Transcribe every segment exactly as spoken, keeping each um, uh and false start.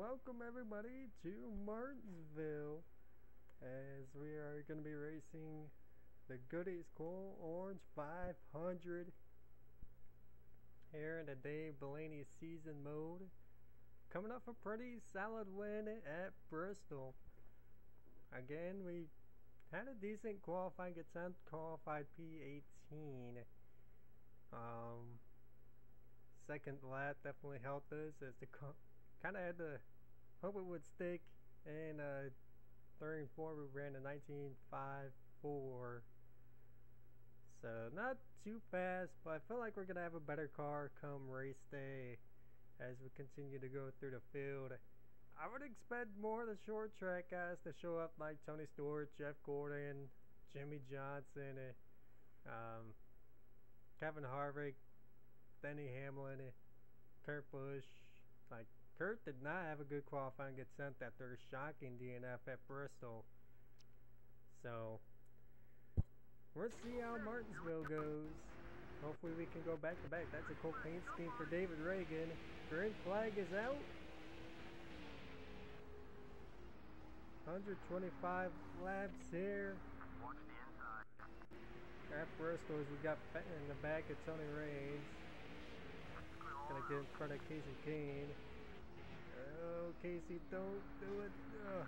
welcome everybody to Martinsville as we are going to be racing the Goodies Cool Orange five hundred here in the Dave Blaney season mode. Coming off a pretty solid win at Bristol. Again, we had a decent qualifying attempt, qualified P eighteen. Um, second lap definitely helped us as the kind of had to hope it would stick, and uh, third and four we ran a nineteen five four, so not too fast, but I feel like we're gonna have a better car come race day as we continue to go through the field. I would expect more of the short track guys to show up, like Tony Stewart, Jeff Gordon, Jimmy Johnson, and, um, Kevin Harvick, Denny Hamlin, Kurt Busch. Like, Kurt did not have a good qualifying attempt after a shocking D N F at Bristol. So, we'll see how Martinsville goes. Hopefully we can go back to back. That's a cool paint scheme for David Reagan. Green flag is out. one hundred twenty-five laps here. Watch the inside. At Bristol as we got in the back of Tony Raines. Gonna get in front of Casey Kane. Oh, Casey, don't do it. Ugh.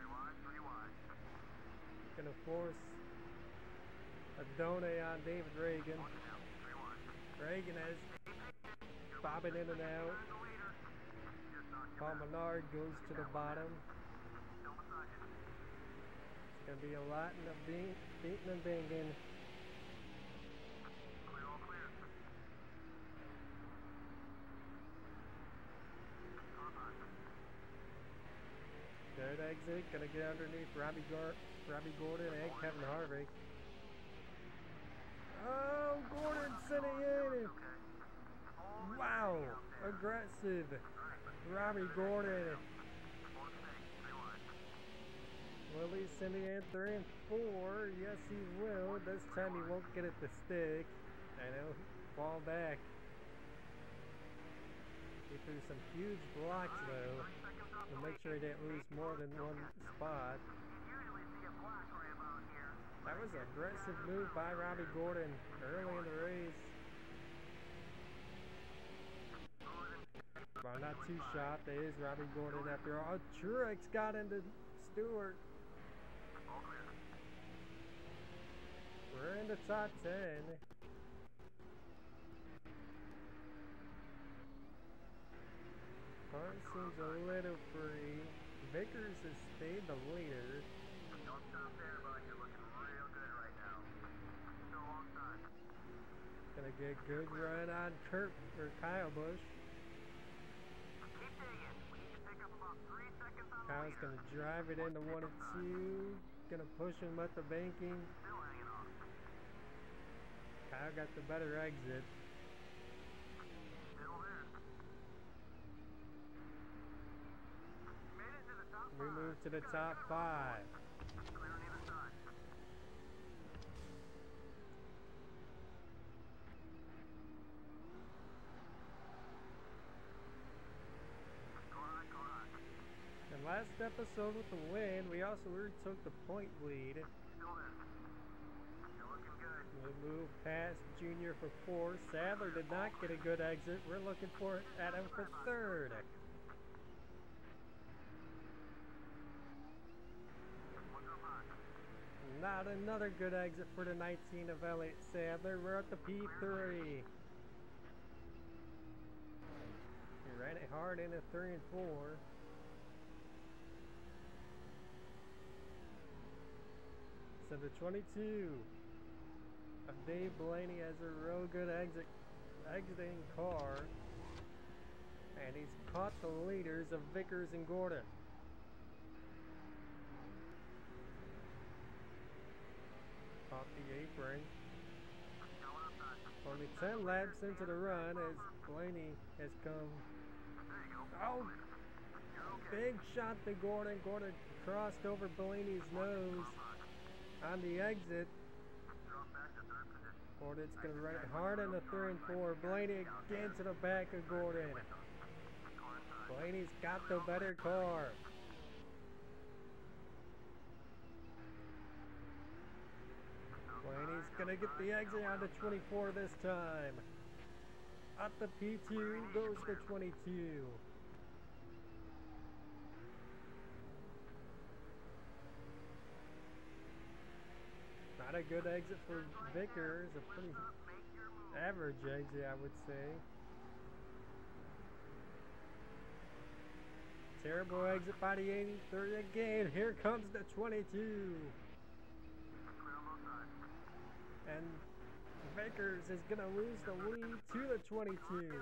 Gonna force a donut on David Reagan. Reagan is bobbing in and out. Paul Menard goes to the bottom. It's gonna be a lot of beating and banging. Third exit, gonna get underneath Robbie, Gar Robbie Gordon and Kevin Harvick. Oh, Gordon sending in. Wow, aggressive. Robbie Gordon. Will he send it in three and four? Yes, he will. This time he won't get it to stick. I know, fall back. He threw some huge blocks though, to make sure he didn't lose more than one spot. That was an aggressive move by Robbie Gordon early in the race. Well, not too shocked. It is Robbie Gordon after all. Truex got into Stewart. We're in the top ten. Car seems a little free. Vickers has stayed the leader. Don't stop there, bud. You're looking real good right now. Still long time. Gonna get a good run on Kurt or Kyle Busch. Keep digging. We need to pick up about three seconds on Kyle's the leader. gonna drive it into one and two. Gonna push him at the banking. Still hanging on. Kyle got the better exit. Still there. Made it to the top five. We move to the top five. Clear on either side. Go high, go high. And last episode with the win, we also retook the point lead. Still there. Still looking good. We move past Junior for fourth. Sadler did not get a good exit. We're looking for Adam for third. Look up high. Not another good exit for the nineteen of Elliott Sadler. We're at the P three. He ran it hard into three and four. So the twenty-two of Dave Blaney has a real good exit, exiting car. And he's caught the leaders of Vickers and Gordon. Off the apron. Only ten laps into the run as Blaney has come. There you go. Oh, You're okay. big shot to Gordon. Gordon crossed over Blaney's nose on the exit. Drop back to third position. Gordon's going to run it hard in the three and four. Blaney again to the back of Gordon. Blaney Blaney's got the better car. Blaney's gonna get the exit out of twenty-four this time. Up the P two goes the twenty-two. Not a good exit for Vickers, a pretty average exit, I would say. Terrible exit by the eighty-three again. Here comes the twenty-two. And Vickers is gonna lose the lead to the twenty-two.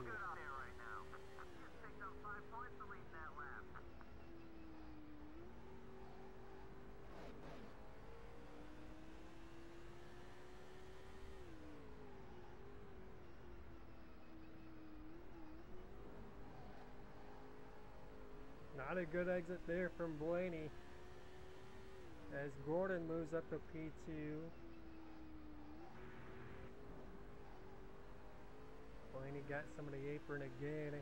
Not a good exit there from Blaney as Gordon moves up to P two. Blaney got some of the apron again.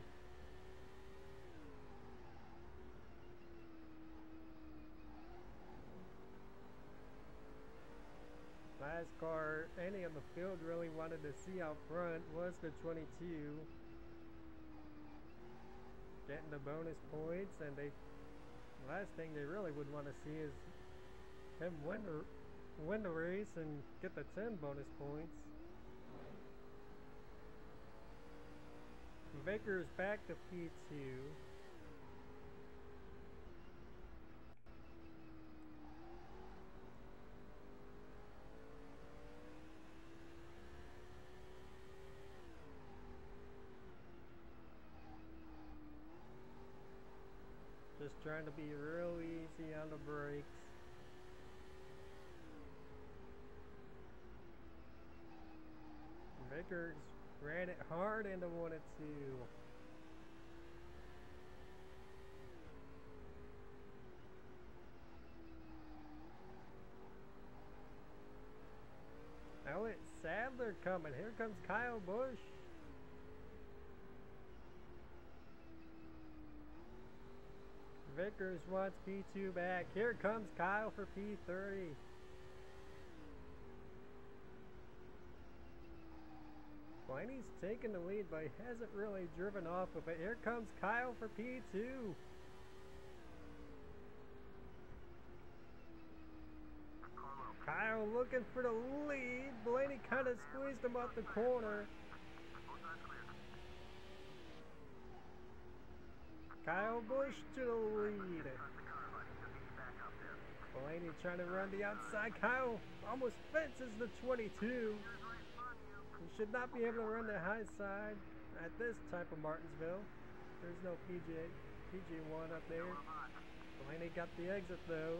Last car any on the field really wanted to see out front was the twenty-two. Getting the bonus points, and they last thing they really would want to see is him win the, win the race and get the ten bonus points. Vickers back to P two. Just trying to be real easy on the brakes. Vickers ran it hard into one and two. Now it's Sadler coming. Here comes Kyle Busch. Vickers wants P two back. Here comes Kyle for P three. Blaney's taking the lead, but he hasn't really driven off of it. Here comes Kyle for P two. Kyle looking for the lead. Blaney kind of squeezed him out the corner. Kyle Busch to the lead. Blaney trying to run the outside. Kyle almost fences the twenty-two. He should not be able to run the high side at this type of Martinsville. There's no P G A, P G one up there. Blaney got the exit though.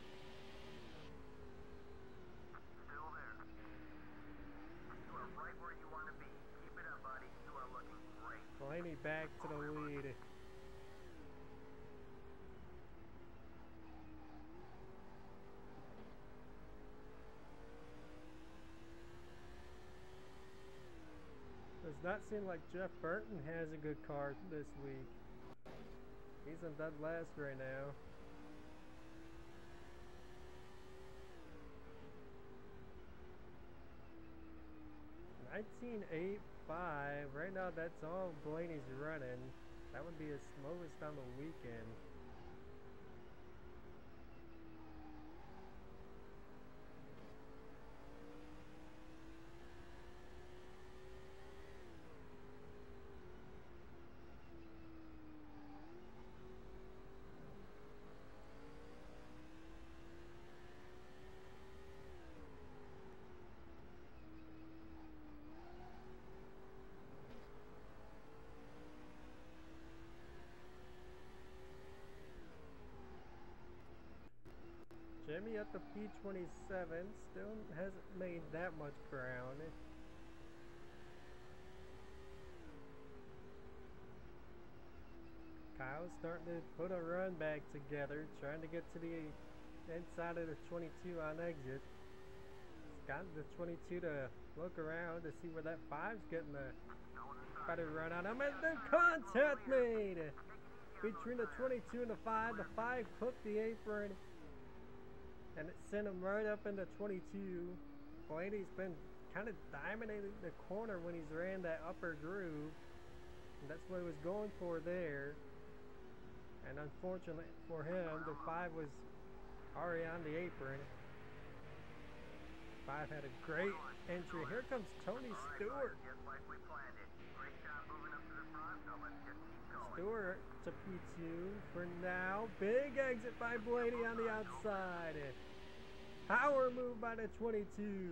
Still there. You are right where you want to be. Keep it up, buddy. You are looking great. Blaney back to the lead. Does not seem like Jeff Burton has a good car this week. He's in dead last right now. nineteen eight five. Right now that's all Blaney's running. That would be his slowest on the weekend. Jimmy at the P twenty-seven still hasn't made that much ground. Kyle's starting to put a run back together, trying to get to the inside of the twenty-two on exit. He's got the twenty-two to look around to see where that five's getting the better run on him, and the contact made between the twenty-two and the five. The five hooked the apron, and it sent him right up into twenty-two. Blaney's been kind of dominating the corner when he's ran that upper groove, and that's what he was going for there. And unfortunately for him, the five was already on the apron. Five had a great entry. Here comes Tony Stewart. Stewart to P two for now. Big exit by Blaney on the outside. Power move by the twenty-two.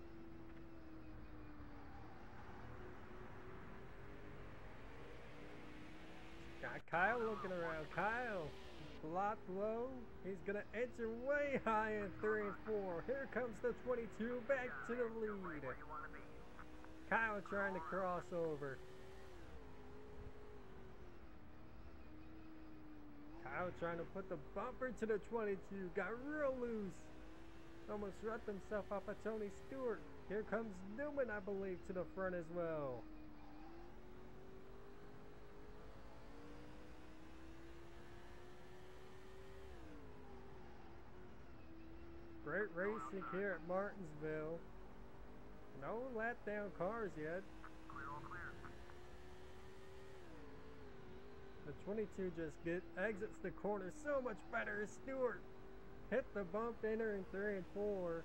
Got Kyle looking around. Kyle blocked low. He's gonna enter way high in three and four. Here comes the twenty-two back to the lead. Kyle trying to cross over. Kyle trying to put the bumper to the twenty-two. Got real loose. Almost wrapped himself off of Tony Stewart. Here comes Newman, I believe, to the front as well. Great racing here at Martinsville. No lap down cars yet. The twenty-two just get exits the corner so much better as Stewart hit the bump entering three and four.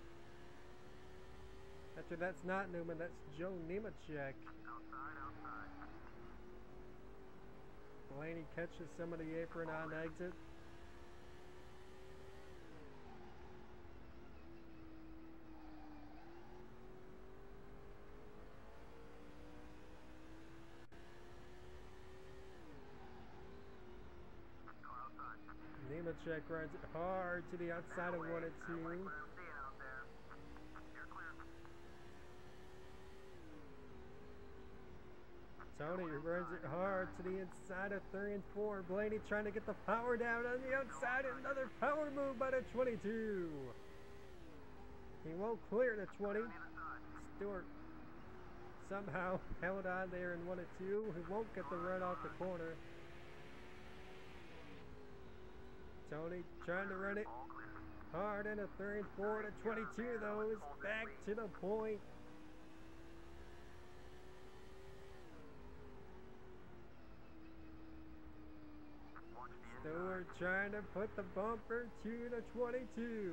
After that's not Newman, that's Joe Nemechek. Blaney catches some of the apron on exit. Nemechek runs it hard to the outside of one and two. Tony runs it hard to the inside of three and four. Blaney trying to get the power down on the outside. Another power move by the twenty-two. He won't clear the twenty. Stewart somehow held on there in one and two. He won't get the run off the corner. Tony trying to run it hard in a three and four. The twenty-two though is back to the point. Stewart trying to put the bumper to the twenty-two.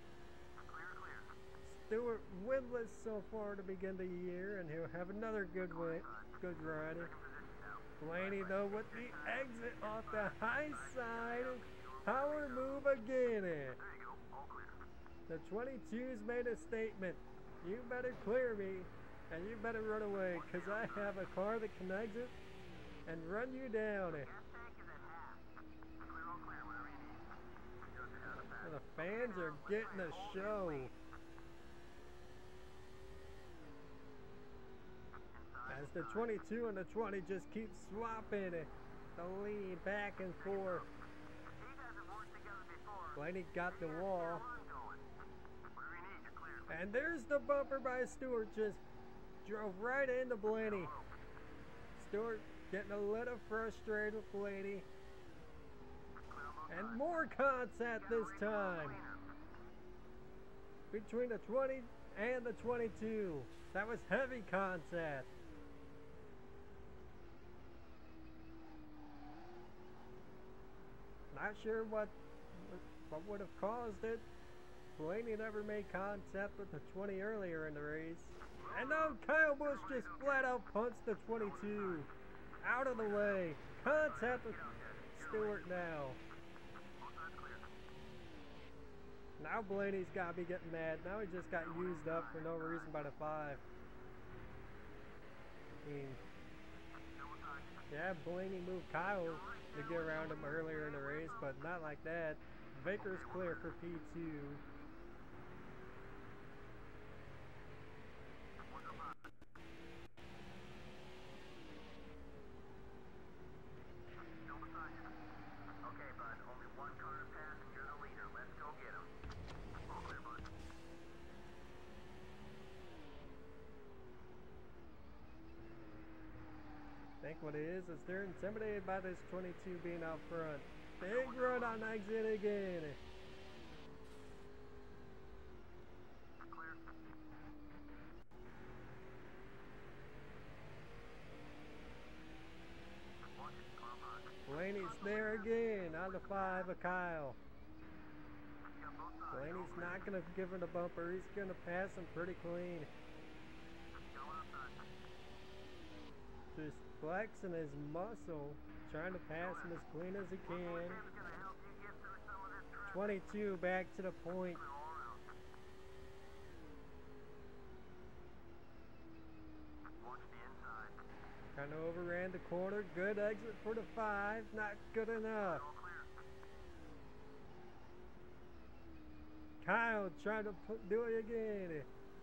Stewart winless so far to begin the year, and he'll have another good win, good run. Blaney though with the exit off the high side. Power move again. The twenty-two's made a statement. You better clear me, and you better run away, because I have a car that can exit and run you down. And the fans are getting a show. As the twenty-two and the twenty just keep swapping it, the lead back and forth. Blaney got the wall. And there's the bumper by Stewart. Just drove right into Blaney. Stewart getting a little frustrated with Blaney. And more contact this time. Between the twenty and the twenty-two. That was heavy contact. Not sure what what would have caused it. Blaney never made contact with the twenty earlier in the race. And now Kyle Busch just flat out punched the twenty-two out of the way. Contact with Stewart now. Now Blaney's got to be getting mad. Now he just got used up for no reason by the five. I mean, yeah, Blaney moved Kyle to get around him earlier in the race, but not like that. Baker's clear for P two. Okay, bud. Only one car to pass and you're the leader. Let's go get him. All clear, bud. I think think what it is is they're intimidated by this twenty-two being out front. Big run on exit again. Blaney's there again on the five of Kyle. Blaney's not going to give him the bumper. He's going to pass him pretty clean. Just flexing his muscle, trying to pass him as clean as he can. twenty-two back to the point. Kind of overran the corner. Good exit for the five. Not good enough. Kyle trying to put, do it again.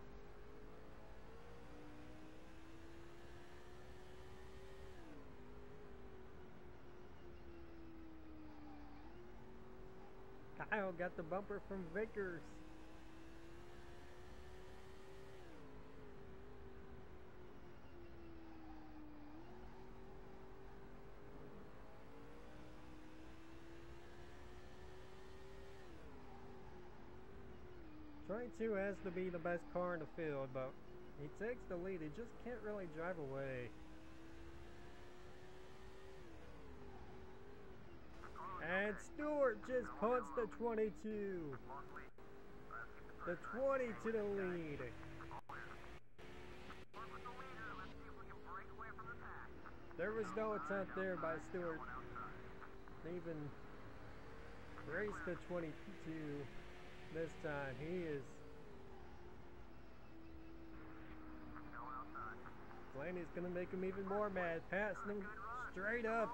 Kyle got the bumper from Vickers. twenty-two has to be the best car in the field, but he takes the lead. He just can't really drive away. And Stewart just punts the twenty-two. The twenty to the lead. There was no attempt there by Stewart. Even race the twenty-two this time. He is. Blaney's gonna make him even more mad, passing him straight up.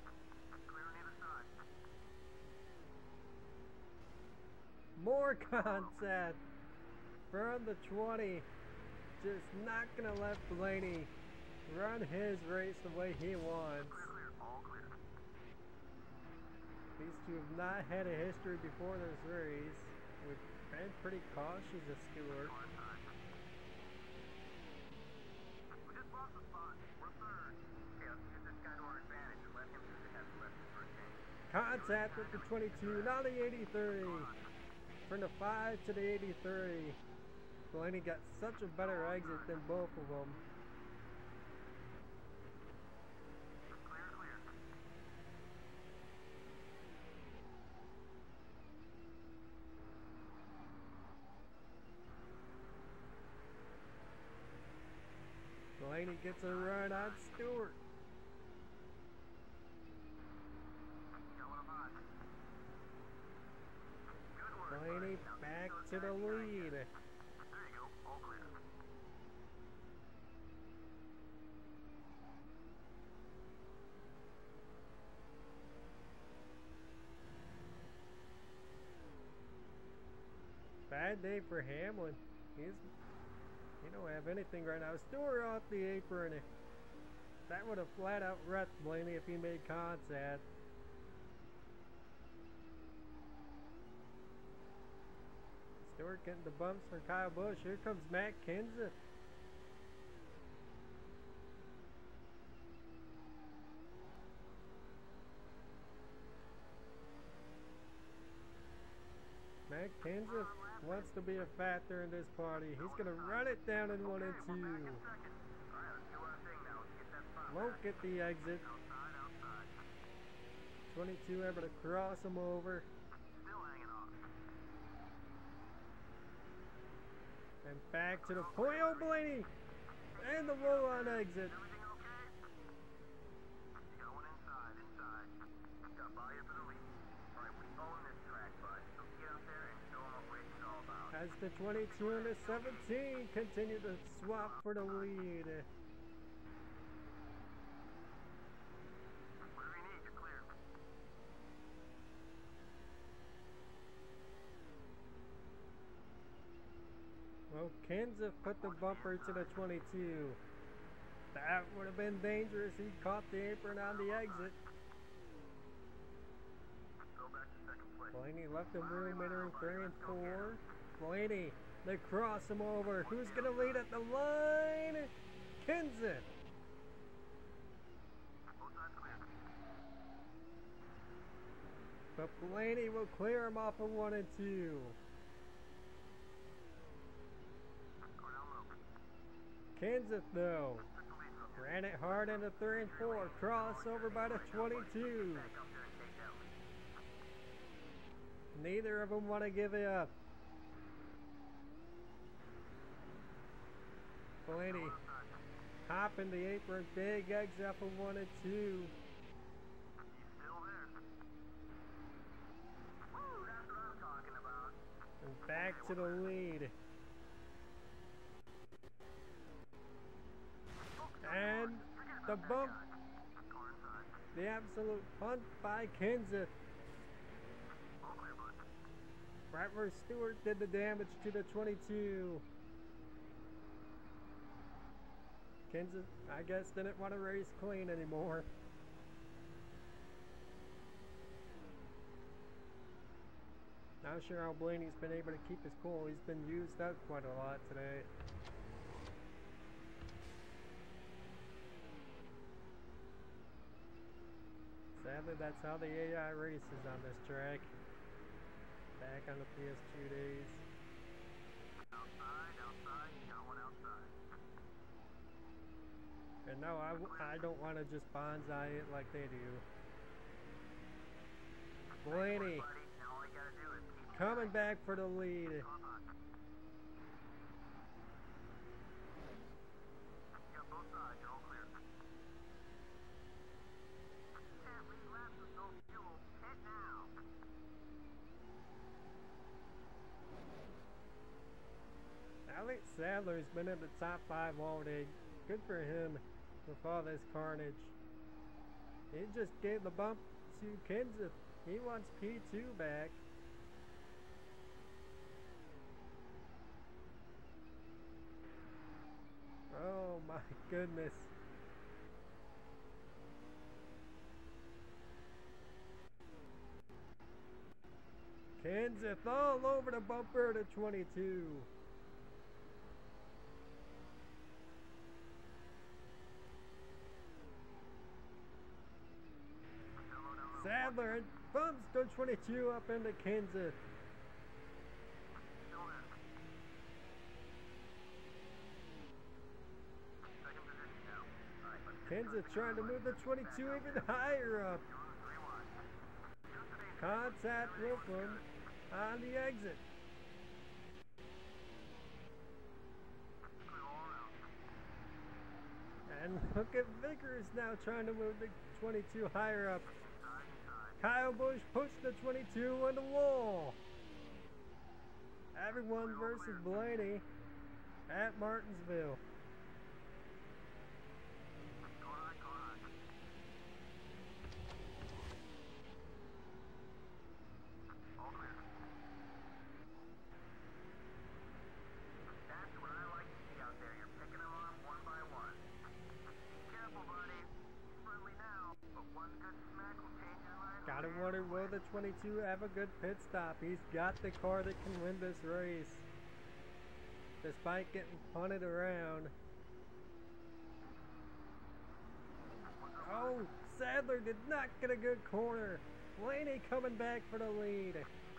More contact from the twenty. Just not gonna let Blaney run his race the way he wants. These two have not had a history before this race. We've been pretty cautious of Stewart. Contact with the twenty-two, now the eighty-three. From the five to the eighty-three. Blaney got such a better exit than both of them. Blaney gets a run on Stewart. Blaney back to the lead. Bad day for Hamlin. He's he don't have anything right now. Stewart off the apron. That would have flat out wrecked Blaney if he made contact. Stewart getting the bumps for Kyle Busch. Here comes Matt Kenseth. Matt Kenseth wants to be a factor in this party. He's going to run it down in one and two. Won't get the exit. twenty-two able to cross him over. And back to the point. Oh, Blaney! And the roll-on exit. As the twenty-two and the seventeen continue to swap for the lead. Well, Kenseth put the bumper to the twenty-two. That would have been dangerous. He caught the apron on the exit. Blaney left him room entering three and four. Blaney, they cross him over. Who's going to lead at the line? Kenseth. But Blaney will clear him off of one and two. Kenseth though ran it hard into three and four. Crossover by the twenty-two. Neither of them want to give it up. Blaney hopping the apron, big exit off of one and two. And back to the lead. And the bump. The absolute punt by Kenseth. Bradford Stewart did the damage to the twenty-two. Kenseth, I guess, didn't want to race clean anymore. Not sure how Blaney's been able to keep his cool. He's been used up quite a lot today. Sadly, that's how the A I races on this track. Back on the P S two days. Outside, outside, you got one outside. And no, I, w I don't want to just bonsai it like they do. Blaney coming back for the lead. Alex Sadler's been in the top five all day. Good for him with all this carnage. He just gave the bump to Kenseth. He wants P two back. Oh my goodness. Kenseth all over the bumper to twenty-two. Sadler bumps the twenty-two up into Kenseth. Kenseth trying to move the twenty-two even higher up. Contact with him on the exit. And look at Vickers now trying to move the twenty-two higher up. Kyle Busch pushed the twenty-two on the wall. Everyone versus Blaney at Martinsville. Gotta wonder, will the twenty-two have a good pit stop? He's got the car that can win this race, despite getting punted around. Oh, Sadler did not get a good corner. Blaney coming back for the lead.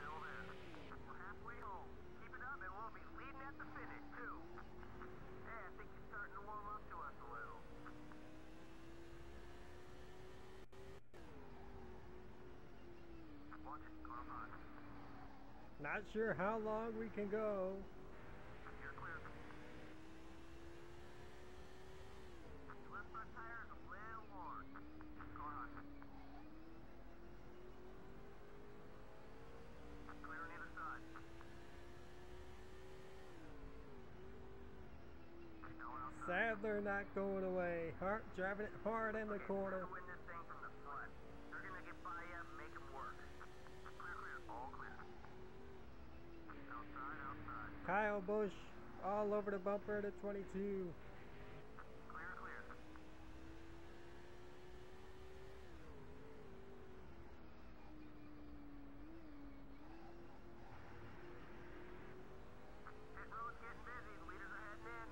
Not sure how long we can go. You're clear. Left front tire is a little worn. Go on. Clear on either side. Sadler not going away. Hart driving it hard in the corner. Win this thing from the front. They're gonna get by you and make them work. Clear, clear, all clear. Outside, outside. Kyle Busch all over the bumper to twenty-two. Clear, clear. Pit road's getting busy. The leaders are heading in.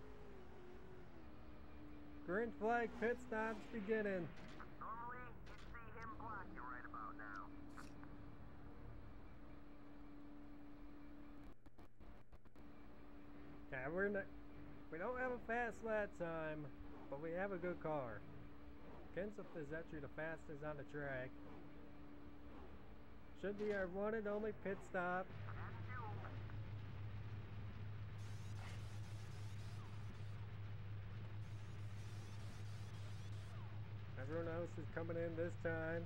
Green flag pit stops beginning. Normally, you'd see him block you right about now. Yeah, we're not, we don't have a fast lap time, but we have a good car. Kenseth is actually the fastest on the track. Should be our one and only pit stop. Everyone else is coming in this time.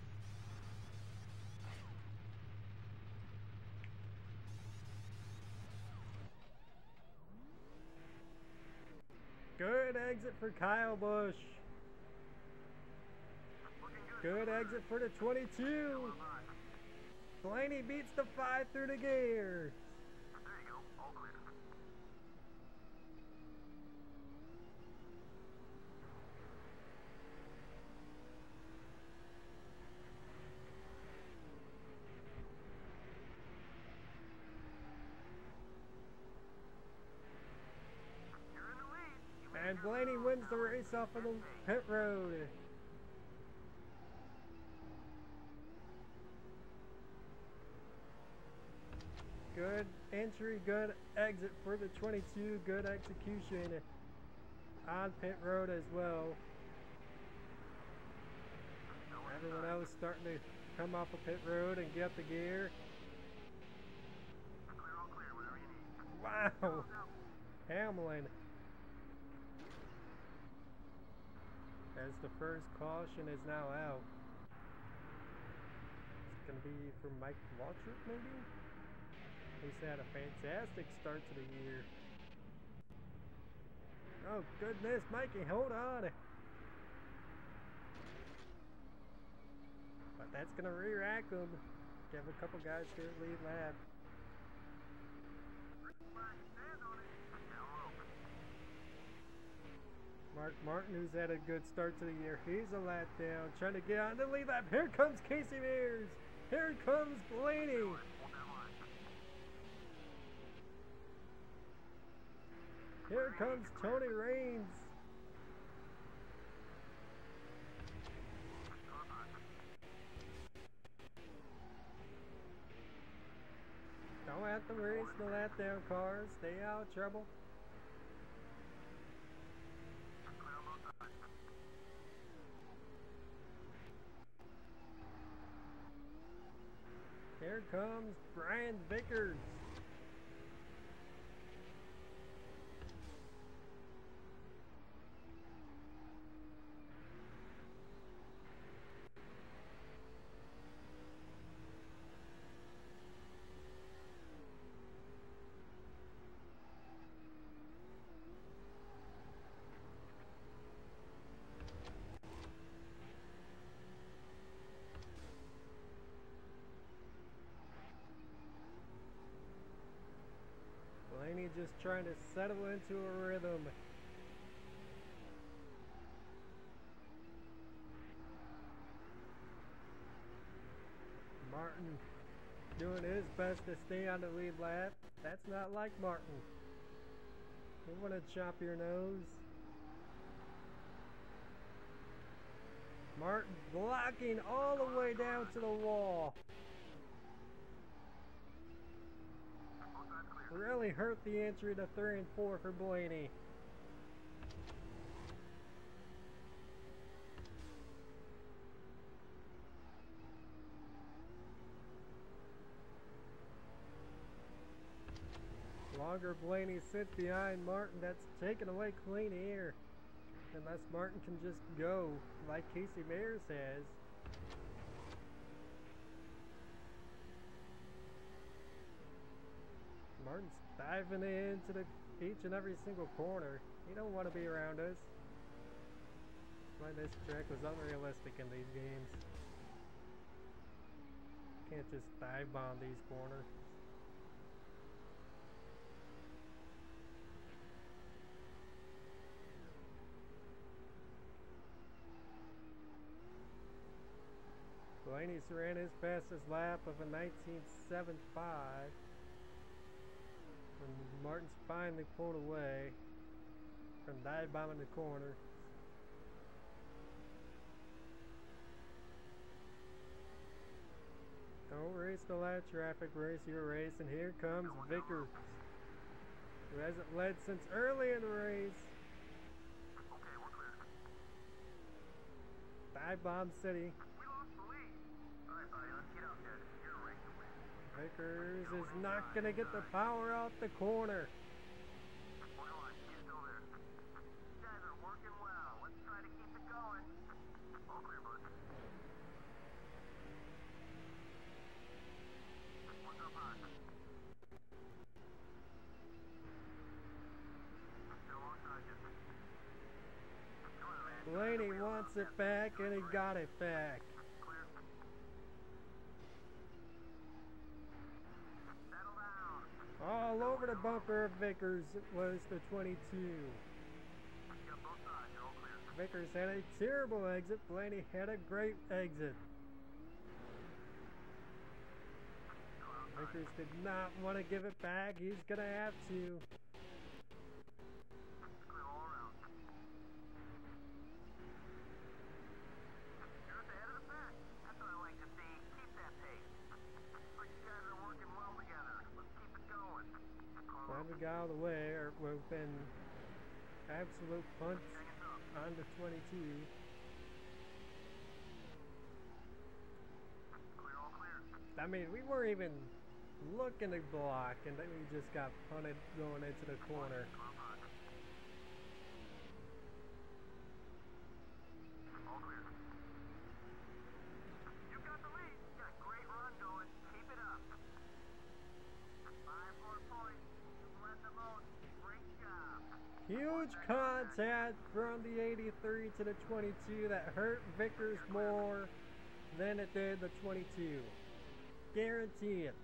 Good exit for Kyle Busch. Good exit for the twenty-two. Blaney beats the five through the gears. There you go, all clear. You're in the lead. You made And your Blaney move. wins the race off of the pit road. Good entry, good exit for the twenty-two. Good execution on pit road as well. Everyone else starting to come off of pit road and get the gear. Clear, all clear, whatever you need. Wow! Hamlin. As the first caution is now out. It's going to be for Mike Waltrip, maybe? He's had a fantastic start to the year. Oh, goodness, Mikey, hold on. But that's going to re-rack him. Give a couple guys their lead lap. Stand on it. Down low. Mark Martin, who's had a good start to the year, he's a lap down, trying to get on the lead lap. Here comes Casey Mears. Here comes Blaney. Hold that line. Here comes Tony Raines. Don't have to race the lap down cars. Stay out of trouble. Clear on both sides. Here comes Brian Vickers. Blaney just trying to settle into a rhythm. Martin doing his best to stay on the lead lap. That's not like Martin. You want to chop your nose. Martin blocking all the way down to the wall. Really hurt the entry to three and four for Blaney. Longer Blaney sits behind Martin, that's taking away clean air. Unless Martin can just go like Casey Mears has. Martin's diving into the each and every single corner. He don't want to be around us. That's why this track was unrealistic in these games. Can't just dive bomb these corners. Blaney's ran his fastest lap of a nineteen seventy-five. And Martin's finally pulled away from dive bombing the corner. Don't race the lap traffic, race your race, and here comes Vickers. who hasn't led since early in the race. Okay, we're clear. Dive Bomb City. We lost the lead. All right, buddy, let's get out there. You're a race to win. Vickers is not going to get the power out the corner. Well, come on, get still there. You guys are working well. Let's try to keep it going. All clear, bud. What's up, hot? Still alongside you. Come on, man. Blaney wants it back, and he got it back. Clear. Settle down. All over the bumper of Vickers was the twenty-two. You got both sides. You're all clear. Vickers had a terrible exit. Blaney had a great exit. Vickers did not want to give it back. He's going to have to. Clear all around. You're at the head of the pack. That's what I like to see. Keep that pace. Looks like you guys are working well together. Let's keep it going. Glad we got out of the way, or we've been absolute punts Hang it up. on the twenty-two. Clear, all clear. I mean, we weren't even looking to block, and then we just got punted going into the corner. Come on, hot. All clear. You got the lead. You got a great run going. Keep it up. Five more points. You've led the most. Great job. Huge contact from the eighty-three to the twenty-two that hurt Vickers more than it did the twenty-two. Guarantee it.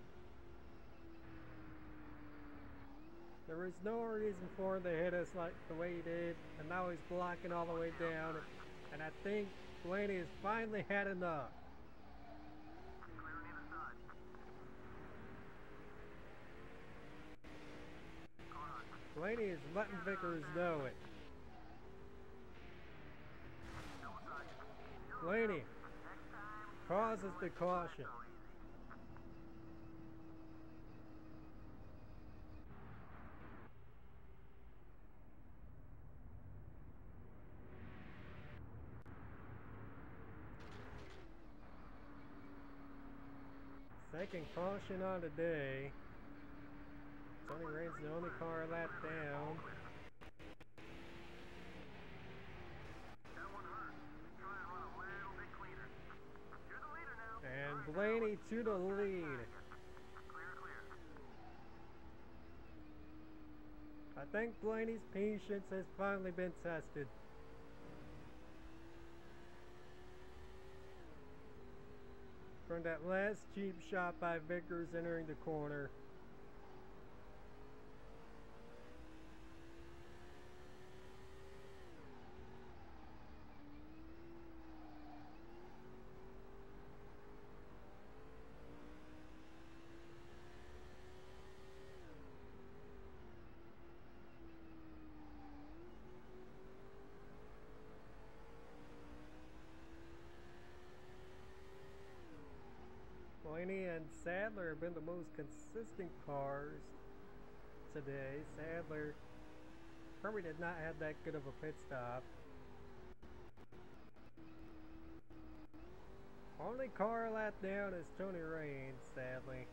There was no reason for him to hit us like the way he did, and now he's blocking all the way down, and I think Blaney has finally had enough. Clear on either side. Car hot. Blaney is letting Vickers know it. Still beside you. Blaney Next time. causes the caution. Second caution on the day. Tony Rain's the only car lap down. That one hurt. Try and run a little bit cleaner. You're the leader now. And All right, Blaney to the lead. Clear, clear. I think Blaney's patience has finally been tested. From that last cheap shot by Vickers entering the corner. Blaney and Sadler have been the most consistent cars today. Sadler probably did not have that good of a pit stop. Only car lap down is Tony Raines, sadly.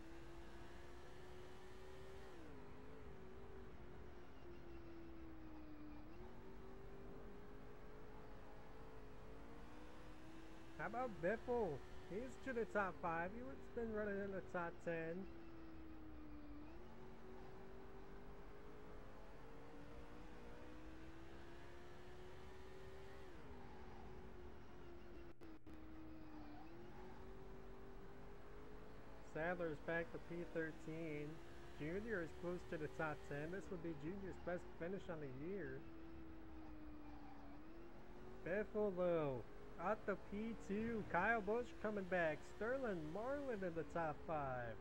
How about Biffle? He's to the top five. He was been running in the top ten. Sadler's back to P thirteen. Junior is close to the top ten. This would be Junior's best finish on the year. Biffle at the P two. Kyle Busch coming back. Sterling Marlin in the top five.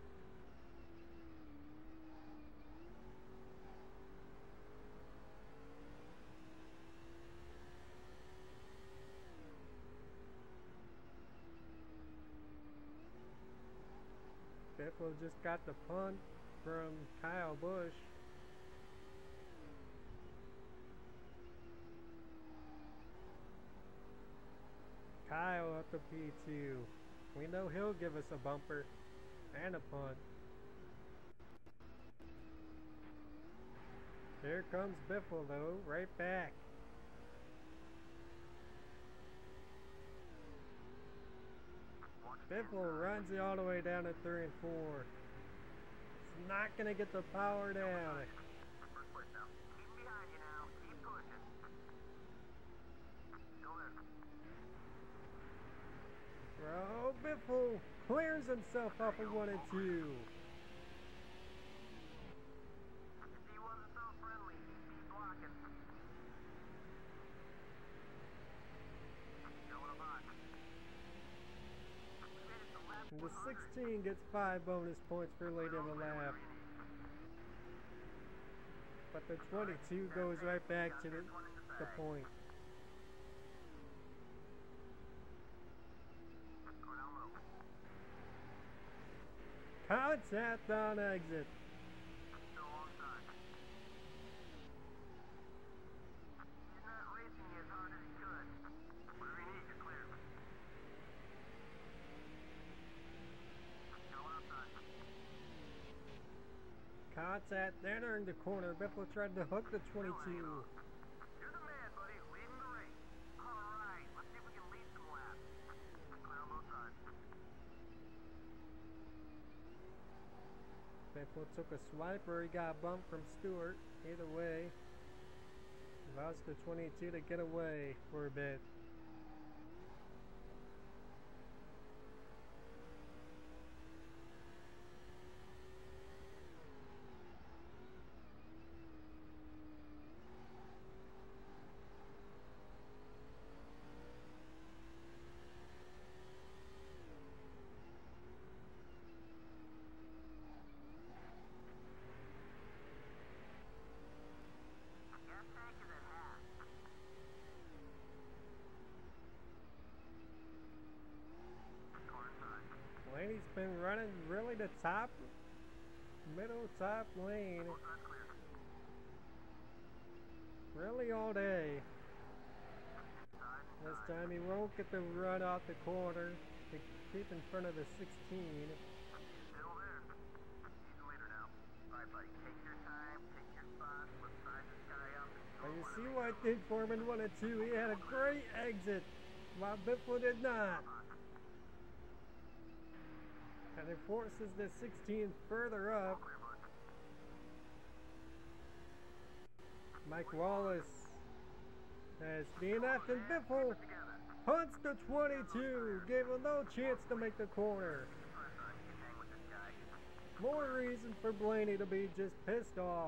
Biffle just got the punt from Kyle Busch. Kyle up to P two. We know he'll give us a bumper and a punt. Here comes Biffle though, right back. Biffle runs it all the way down to three and four. It's not gonna get the power down. First place now. Keep behind you now. Keep pushing. Still there. Bro, Biffle clears himself off of one and two. If he wasn't so friendly, he'd be blocking. Going a box. We made it to lap And the one hundred. sixteen gets five bonus points for late in the lap. But the twenty-two goes right back to the, the point. Contact on exit. Still alongside. He's not racing as hard as he could. Whatever you need, you're clear. Going outside. Contact entering the corner. Biffle tried to hook the twenty-two. You're the man, buddy. Leading the race. All right. Let's see if we can lead some laps. Clear on both sides. Biffle took a swiper. He got bumped from Stewart. Either way, allows the twenty-two to get away for a bit. Gas tank is at half. Car inside. Blaney's been running really the top, middle top lane, Both sides clear. really all day. Side. This time he won't get the run out the corner to keep in front of the sixteen. Still there. He's the leader now. All right, buddy. Take your time. Take your spot. Let's size this guy up. But you see what I did for him in one and two. He had a great exit, while Biffle did not. And it forces the sixteen further up. Clear, bud. Mike Wallace has D N F and Biffle Together. punts the twenty-two, gave him no chance to make the corner. Press on. You can hang with this guy. More reason for Blaney to be just pissed off.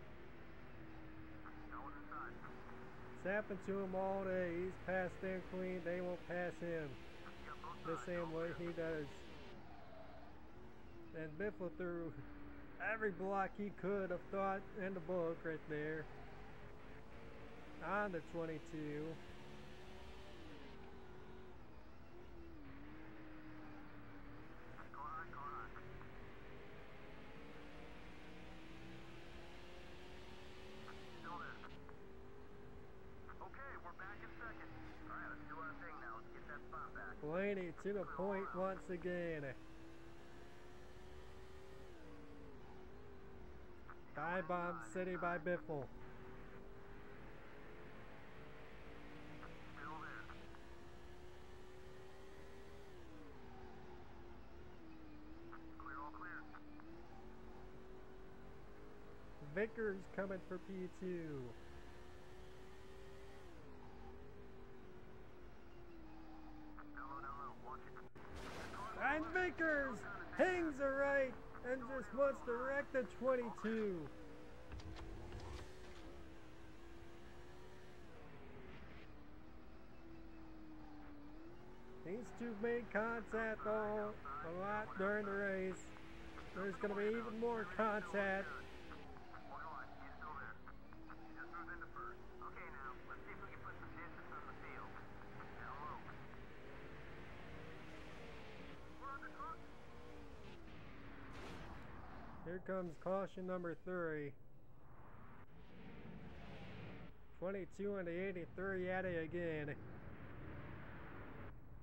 Going inside. It's happened to him all day. He's passed them clean. They won't pass him You got both the sides. same way he does. And Biffle threw every block he could have thought in the book right there on the twenty-two. Go on, go on. Still there. Okay, we're back in second. All right, let's do our thing now. Let's get that spot back. Blaney to the point once again. Die bomb city by Biffle. Still there. Clear, all clear. Vickers coming for P two. Down low, down low. Watch it. And Vickers hangs a right and just wants to wreck the twenty-two. These two made contact all a lot during the race. There's going to be even more contact. Hold on, he's still there. He just moved into first. Okay, now, let's see if we can put some distance on the field. Down low. We're on the clock. Here comes caution number three. twenty-two and the eighty-three at it again.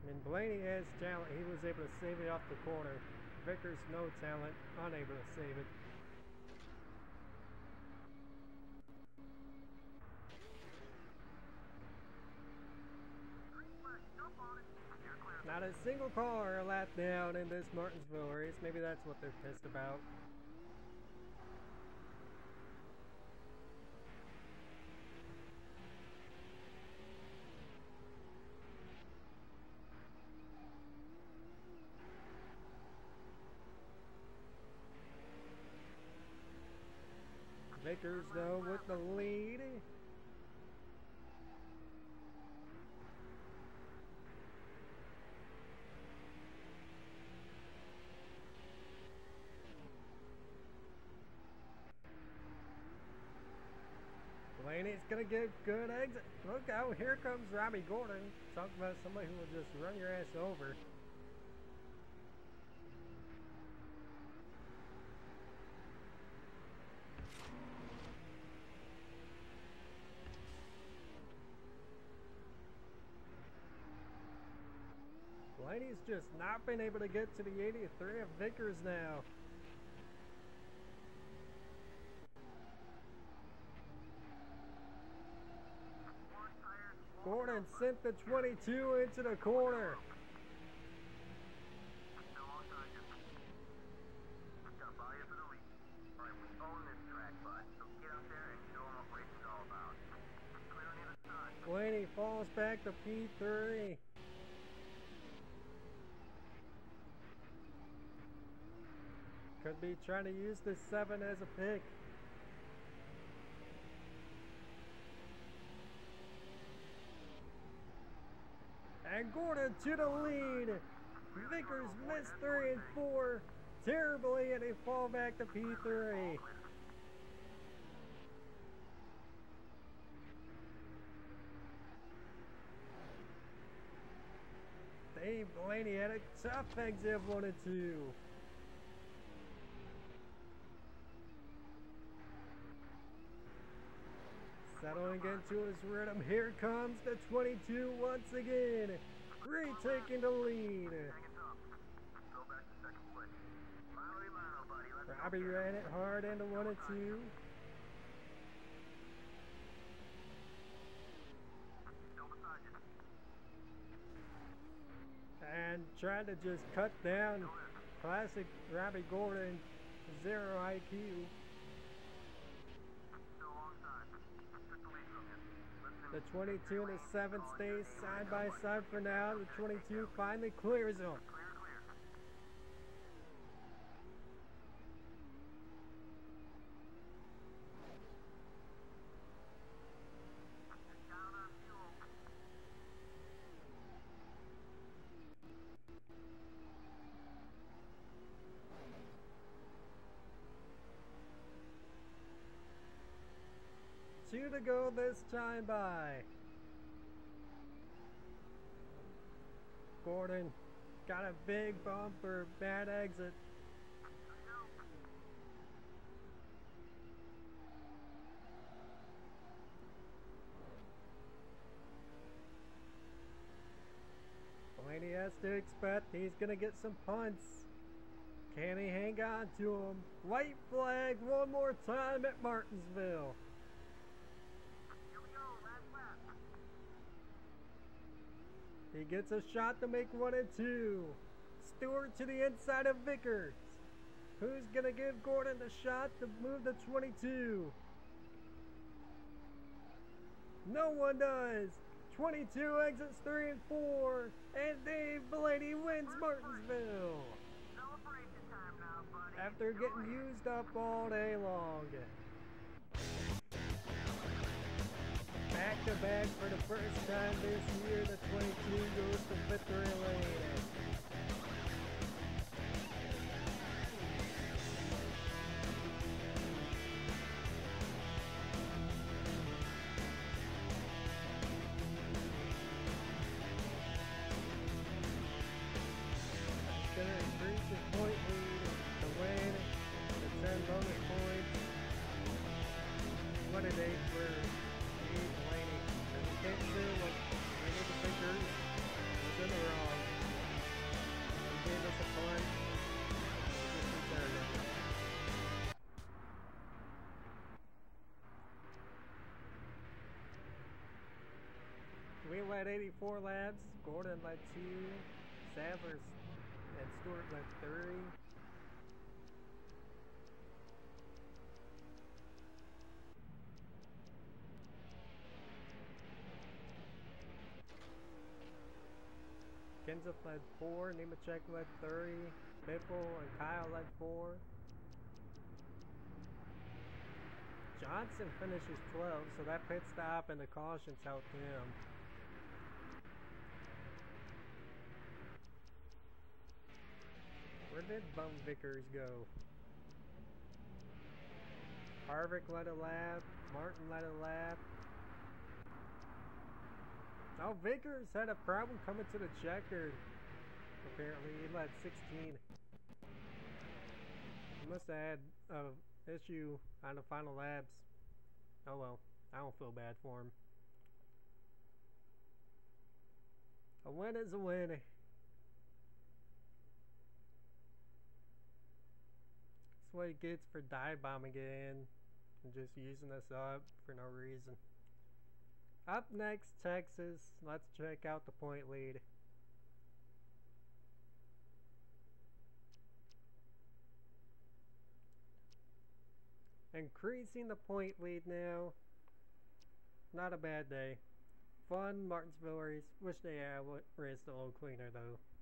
And Blaney has talent. He was able to save it off the corner. Vickers, no talent, unable to save it. Not a single car a lap down in this Martinsville race. Maybe that's what they're pissed about. Vickers though with the lead. Blaney's gonna get good exit. Look out, here comes Robbie Gordon. Talk about somebody who will just run your ass over. Blaney's just not been able to get to the eighty-three of Vickers now. Gordon sent the twenty-two into the corner. Blaney falls back to P three. Could be trying to use this seven as a pick. And Gordon to the lead. Vickers missed three and four terribly, and they fall back to P three. Dave Blaney had a tough exit of one and two. Settling into his rhythm. Here comes the twenty-two once again. Retaking the lead. Robbie ran it hard into one and two. And tried to just cut down classic Robbie Gordon, zero I Q. The twenty-two and the seven stays side by side for now. The twenty-two finally clears them. Two to go this time by. Gordon got a big bumper, bad exit. Blaney has to expect he's gonna get some punts. Can he hang on to him? White flag one more time at Martinsville. He gets a shot to make one and two. Stewart to the inside of Vickers. Who's gonna give Gordon the shot to move the twenty-two? No one does. twenty-two exits three and four, and Dave Blaney wins Martinsville. After getting used up all day long. Back to back for the first time this year, the twenty-two goes to victory lane. It's going to increase his point lead to win the ten bonus points. What a day for Blaney. Can't do what Blaney the Vickers was in the wrong. gave us a punt. We just returned it. We led eighty-four laps, Gordon led two, Sadler and Stewart led three. Kenseth led four, Nemechek led three, Biffle and Kyle led four. Johnson finishes twelve, so that pit stop and the cautions helped him. Where did Bum Vickers go? Harvick led a lap, Martin led a lap. Oh, Vickers had a problem coming to the checkered. Apparently, he led sixteen. He must have had an issue on the final laps. Oh well, I don't feel bad for him. A win is a win. That's what he gets for dive bombing in and just using us up for no reason. Up next, Texas. Let's check out the point lead. Increasing the point lead now. Not a bad day. Fun Martinsville race. Wish they had raced a little cleaner though.